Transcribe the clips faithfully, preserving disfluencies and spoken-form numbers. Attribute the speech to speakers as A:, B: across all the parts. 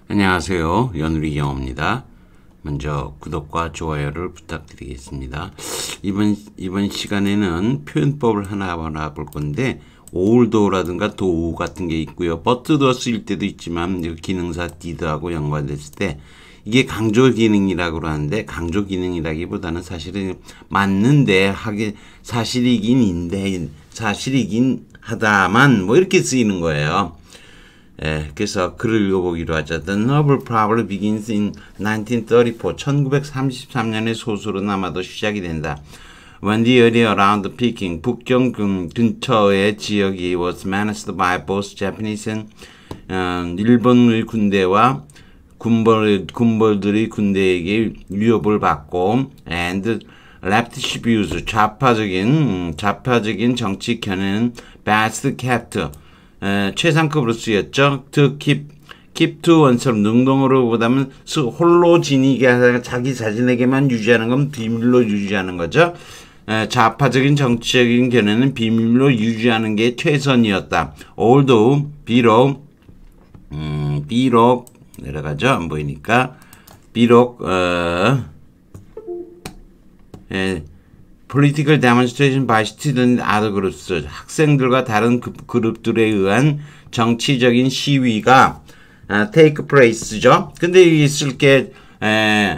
A: 안녕하세요. 연우리 영어입니다. 먼저 구독과 좋아요를 부탁드리겠습니다. 이번 이번 시간에는 표현법을 하나 하나 볼 건데 althought라든가 though 같은 게 있고요. but도 쓰일 때도 있지만 기능사 did하고 연관됐을 때 이게 강조 기능이라고 하는데 강조 기능이라기보다는 사실은 맞는데 하게 사실이긴 인데 사실이긴 하다만 뭐 이렇게 쓰이는 거예요. 예, 그래서 글을 읽어보기로 하죠. The novel probably begins in nineteen thirty-four. 천구백삼십삼 년의 소설은 아마도 시작이 된다. When the area around Peking, 북경 근처의 지역이 was menaced by both Japanese and 어, 일본의 군대와 군벌, 군벌들이 군대에게 위협을 받고 and leftist views, 좌파적인, 좌파적인 정치 견해는 best kept, 에, 최상급으로 쓰였죠. To keep, keep to oneself, 능동으로 보다는 홀로 지니게 하다가 자기 자신에게만 유지하는 건 비밀로 유지하는 거죠. 에, 좌파적인 정치적인 견해는 비밀로 유지하는 게 최선이었다. Although, 비록, 음, 비록, 내려가죠. 안 보이니까. 비록, 어, 에, political demonstration by student other groups, 학생들과 다른 그룹들에 의한 정치적인 시위가 아, take place죠. 근데 있을 게 에,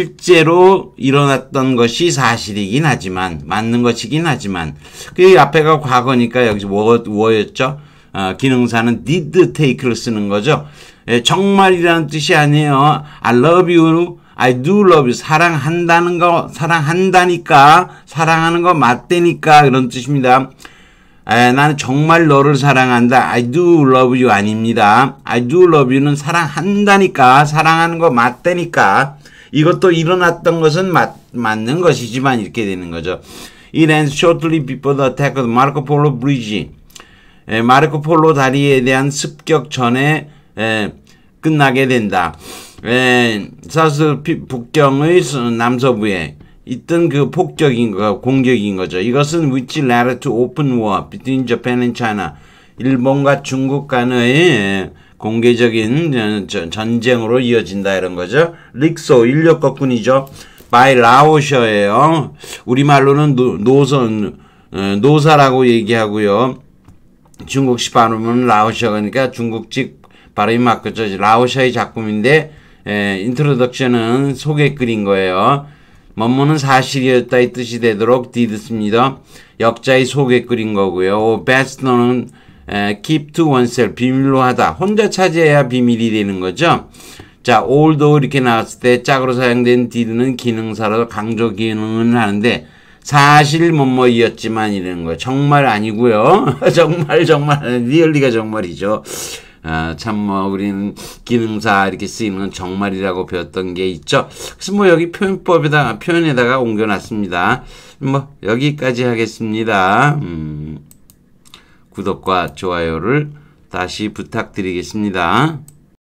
A: 실제로 일어났던 것이 사실이긴 하지만 맞는 것이긴 하지만 그 앞에가 과거니까 여기 뭐, 뭐였죠? 어, 기능사는 did take를 쓰는 거죠. 에, 정말이라는 뜻이 아니에요. I love you. I do love you. 사랑한다는 거, 사랑한다니까, 사랑하는 거 맞대니까, 그런 뜻입니다. 에, 나는 정말 너를 사랑한다. I do love you 아닙니다. I do love you는 사랑한다니까, 사랑하는 거 맞대니까. 이것도 일어났던 것은 맞, 맞는 것이지만 이렇게 되는 거죠. It ends shortly before the attack of Marco Polo Bridge. 에, 마르코 폴로 다리에 대한 습격 전에 에, 끝나게 된다. 에, 사스 북경의 남서부에 있던 그 폭격인 거, 공격인 거죠. 이것은 which led to open war between Japan and China. 일본과 중국 간의 공개적인 전쟁으로 이어진다 이런 거죠. 릭소 인력 거꾼이죠. by 라오셔예요. 우리말로는 노, 노선 노사라고 얘기하고요. 중국식 발음은 라오셔니까 중국식 발음이 맞겠죠. 라오셔의 작품인데 에, 인트로덕션은 소개글인 거예요. 뭐뭐는 사실이었다 이 뜻이 되도록 did습니다. 역자의 소개글인 거고요. best는 에, keep to oneself, 비밀로 하다. 혼자 차지해야 비밀이 되는 거죠. 자, although 이렇게 나왔을 때 짝으로 사용된 did는 기능사로 강조 기능을 하는데 사실 뭐뭐이었지만 이러는 거예요. 정말 아니고요. 정말 정말 리얼리가 정말이죠. 아, 참, 뭐, 우리는 기능사 이렇게 쓰이는 건 정말이라고 배웠던 게 있죠. 그래서 뭐, 여기 표현법에다가, 표현에다가 옮겨놨습니다. 뭐, 여기까지 하겠습니다. 음, 구독과 좋아요를 다시 부탁드리겠습니다.